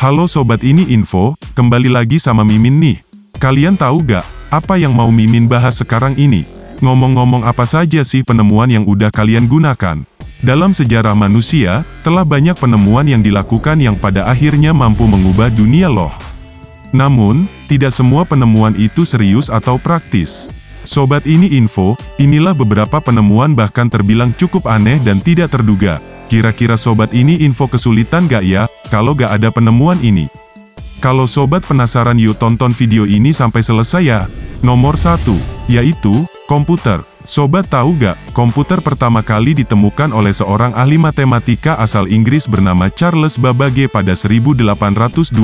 Halo Sobat Ini Info, kembali lagi sama Mimin nih. Kalian tahu gak, apa yang mau Mimin bahas sekarang ini? Ngomong-ngomong, apa saja sih penemuan yang udah kalian gunakan? Dalam sejarah manusia, telah banyak penemuan yang dilakukan yang pada akhirnya mampu mengubah dunia loh. Namun, tidak semua penemuan itu serius atau praktis. Sobat Ini Info, inilah beberapa penemuan bahkan terbilang cukup aneh dan tidak terduga. Kira-kira Sobat Ini Info kesulitan gak ya, kalau gak ada penemuan ini? Kalau Sobat penasaran, yuk tonton video ini sampai selesai ya. Nomor 1, yaitu, komputer. Sobat tahu gak, komputer pertama kali ditemukan oleh seorang ahli matematika asal Inggris bernama Charles Babbage pada 1822.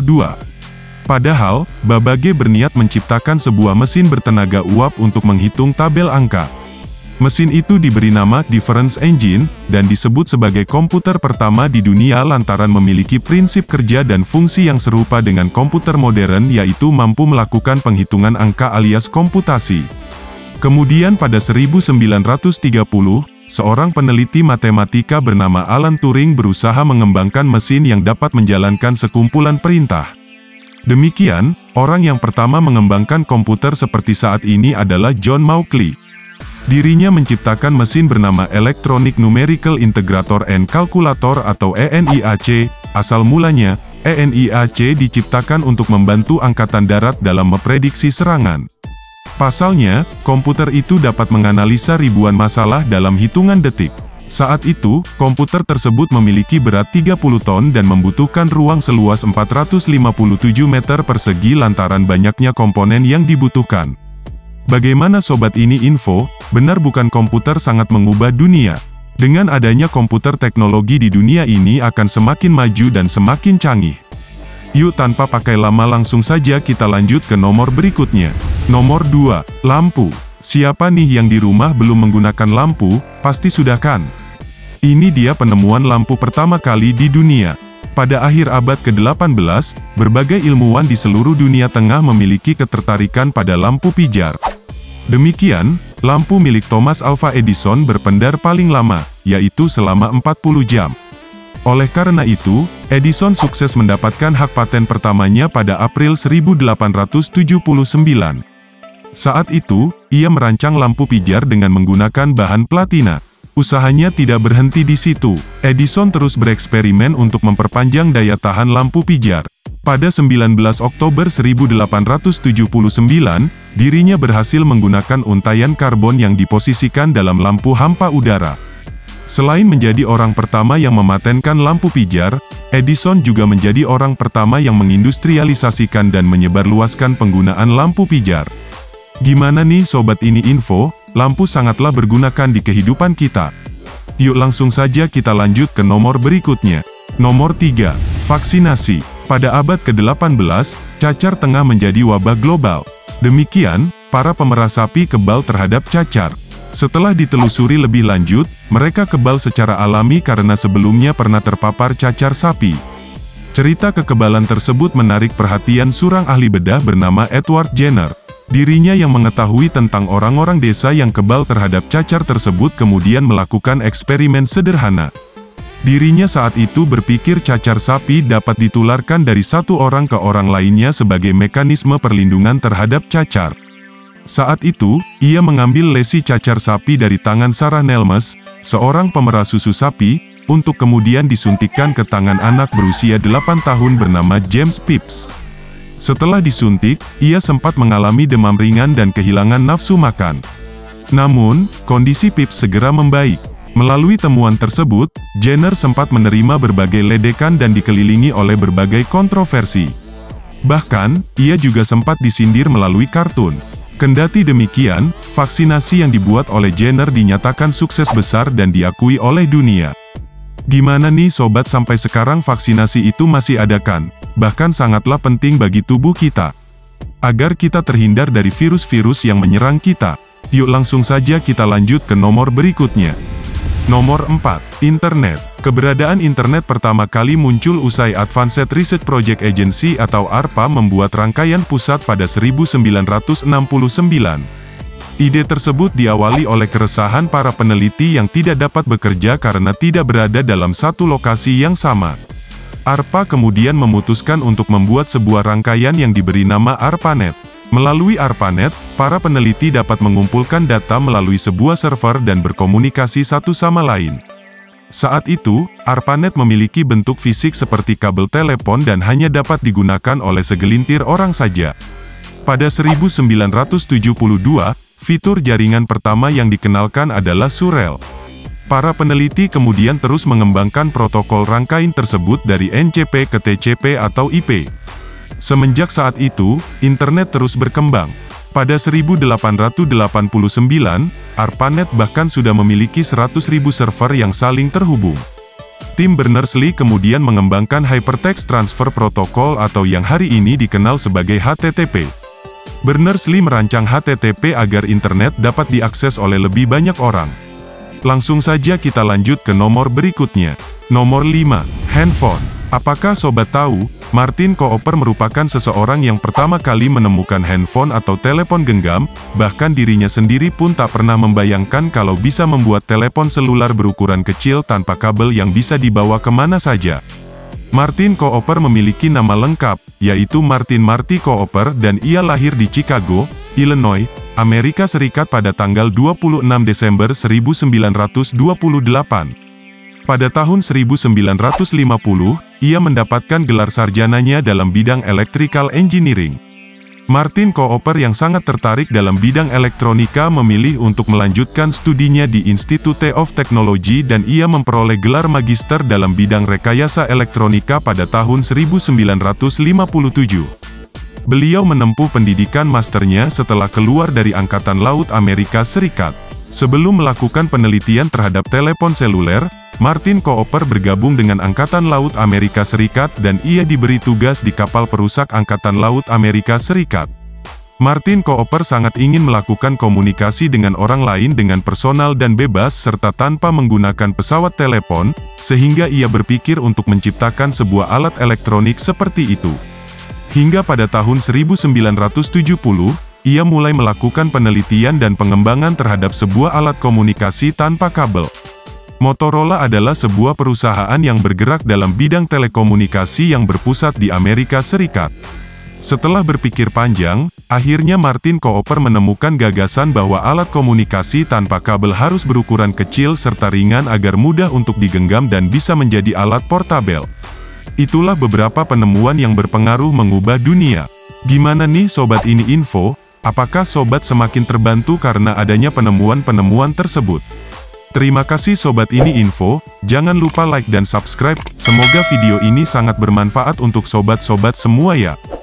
Padahal, Babbage berniat menciptakan sebuah mesin bertenaga uap untuk menghitung tabel angka. Mesin itu diberi nama Difference Engine, dan disebut sebagai komputer pertama di dunia lantaran memiliki prinsip kerja dan fungsi yang serupa dengan komputer modern, yaitu mampu melakukan penghitungan angka alias komputasi. Kemudian pada 1930, seorang peneliti matematika bernama Alan Turing berusaha mengembangkan mesin yang dapat menjalankan sekumpulan perintah. Demikian, orang yang pertama mengembangkan komputer seperti saat ini adalah John Mauchly. Dirinya menciptakan mesin bernama Electronic Numerical Integrator and Calculator atau ENIAC. Asal mulanya, ENIAC diciptakan untuk membantu Angkatan Darat dalam memprediksi serangan. Pasalnya, komputer itu dapat menganalisa ribuan masalah dalam hitungan detik. Saat itu, komputer tersebut memiliki berat 30 ton dan membutuhkan ruang seluas 457 meter persegi lantaran banyaknya komponen yang dibutuhkan. Bagaimana Sobat Ini Info, benar bukan komputer sangat mengubah dunia? Dengan adanya komputer, teknologi di dunia ini akan semakin maju dan semakin canggih. Yuk tanpa pakai lama langsung saja kita lanjut ke nomor berikutnya. Nomor 2, lampu. Siapa nih yang di rumah belum menggunakan lampu? Pasti sudah kan? Ini dia penemuan lampu pertama kali di dunia. Pada akhir abad ke-18, berbagai ilmuwan di seluruh dunia tengah memiliki ketertarikan pada lampu pijar. Demikian, lampu milik Thomas Alva Edison berpendar paling lama, yaitu selama 40 jam. Oleh karena itu, Edison sukses mendapatkan hak paten pertamanya pada April 1879. Saat itu, ia merancang lampu pijar dengan menggunakan bahan platina. Usahanya tidak berhenti di situ. Edison terus bereksperimen untuk memperpanjang daya tahan lampu pijar. Pada 19 Oktober 1879, dirinya berhasil menggunakan untaian karbon yang diposisikan dalam lampu hampa udara. Selain menjadi orang pertama yang mematenkan lampu pijar, Edison juga menjadi orang pertama yang mengindustrialisasikan dan menyebarluaskan penggunaan lampu pijar. Gimana nih Sobat Ini Info? Lampu sangatlah bergunakan di kehidupan kita. Yuk langsung saja kita lanjut ke nomor berikutnya. Nomor 3, vaksinasi. Pada abad ke-18, cacar tengah menjadi wabah global. Demikian, para pemerah sapi kebal terhadap cacar. Setelah ditelusuri lebih lanjut, mereka kebal secara alami karena sebelumnya pernah terpapar cacar sapi. Cerita kekebalan tersebut menarik perhatian seorang ahli bedah bernama Edward Jenner. Dirinya yang mengetahui tentang orang-orang desa yang kebal terhadap cacar tersebut kemudian melakukan eksperimen sederhana. Dirinya saat itu berpikir cacar sapi dapat ditularkan dari satu orang ke orang lainnya sebagai mekanisme perlindungan terhadap cacar. Saat itu, ia mengambil lesi cacar sapi dari tangan Sarah Nelmes, seorang pemerah susu sapi, untuk kemudian disuntikkan ke tangan anak berusia 8 tahun bernama James Phipps. Setelah disuntik, ia sempat mengalami demam ringan dan kehilangan nafsu makan. Namun, kondisi Phipps segera membaik. Melalui temuan tersebut, Jenner sempat menerima berbagai ledekan dan dikelilingi oleh berbagai kontroversi. Bahkan, ia juga sempat disindir melalui kartun. Kendati demikian, vaksinasi yang dibuat oleh Jenner dinyatakan sukses besar dan diakui oleh dunia. Gimana nih Sobat, sampai sekarang vaksinasi itu masih ada kan? Bahkan sangatlah penting bagi tubuh kita, agar kita terhindar dari virus-virus yang menyerang kita. Yuk langsung saja kita lanjut ke nomor berikutnya. Nomor 4, internet. Keberadaan internet pertama kali muncul usai Advanced Research Project Agency atau ARPA membuat rangkaian pusat pada 1969. Ide tersebut diawali oleh keresahan para peneliti yang tidak dapat bekerja karena tidak berada dalam satu lokasi yang sama. ARPA kemudian memutuskan untuk membuat sebuah rangkaian yang diberi nama ARPANET. Melalui ARPANET, para peneliti dapat mengumpulkan data melalui sebuah server dan berkomunikasi satu sama lain. Saat itu, ARPANET memiliki bentuk fisik seperti kabel telepon dan hanya dapat digunakan oleh segelintir orang saja. Pada 1972, fitur jaringan pertama yang dikenalkan adalah Surel. Para peneliti kemudian terus mengembangkan protokol rangkaian tersebut dari NCP ke TCP atau IP. Semenjak saat itu, internet terus berkembang. Pada 1889, ARPANET bahkan sudah memiliki 100.000 server yang saling terhubung. Tim Berners-Lee kemudian mengembangkan Hypertext Transfer Protocol atau yang hari ini dikenal sebagai HTTP. Berners-Lee merancang HTTP agar internet dapat diakses oleh lebih banyak orang. Langsung saja kita lanjut ke nomor berikutnya. Nomor 5. Handphone. Apakah sobat tahu, Martin Cooper merupakan seseorang yang pertama kali menemukan handphone atau telepon genggam, bahkan dirinya sendiri pun tak pernah membayangkan kalau bisa membuat telepon seluler berukuran kecil tanpa kabel yang bisa dibawa kemana saja. Martin Cooper memiliki nama lengkap, yaitu Martin Marty Cooper dan ia lahir di Chicago, Illinois, Amerika Serikat pada tanggal 26 Desember 1928. Pada tahun 1950, ia mendapatkan gelar sarjananya dalam bidang Electrical Engineering. Martin Cooper yang sangat tertarik dalam bidang elektronika memilih untuk melanjutkan studinya di Institute of Technology dan ia memperoleh gelar magister dalam bidang rekayasa elektronika pada tahun 1957. Beliau menempuh pendidikan masternya setelah keluar dari Angkatan Laut Amerika Serikat. Sebelum melakukan penelitian terhadap telepon seluler, Martin Cooper bergabung dengan Angkatan Laut Amerika Serikat dan ia diberi tugas di kapal perusak Angkatan Laut Amerika Serikat. Martin Cooper sangat ingin melakukan komunikasi dengan orang lain dengan personal dan bebas serta tanpa menggunakan pesawat telepon, sehingga ia berpikir untuk menciptakan sebuah alat elektronik seperti itu. Hingga pada tahun 1970, ia mulai melakukan penelitian dan pengembangan terhadap sebuah alat komunikasi tanpa kabel. Motorola adalah sebuah perusahaan yang bergerak dalam bidang telekomunikasi yang berpusat di Amerika Serikat. Setelah berpikir panjang, akhirnya Martin Cooper menemukan gagasan bahwa alat komunikasi tanpa kabel harus berukuran kecil serta ringan agar mudah untuk digenggam dan bisa menjadi alat portabel. Itulah beberapa penemuan yang berpengaruh mengubah dunia. Gimana nih sobat ini info? Apakah sobat semakin terbantu karena adanya penemuan-penemuan tersebut? Terima kasih sobat ini info, jangan lupa like dan subscribe, semoga video ini sangat bermanfaat untuk sobat-sobat semua ya.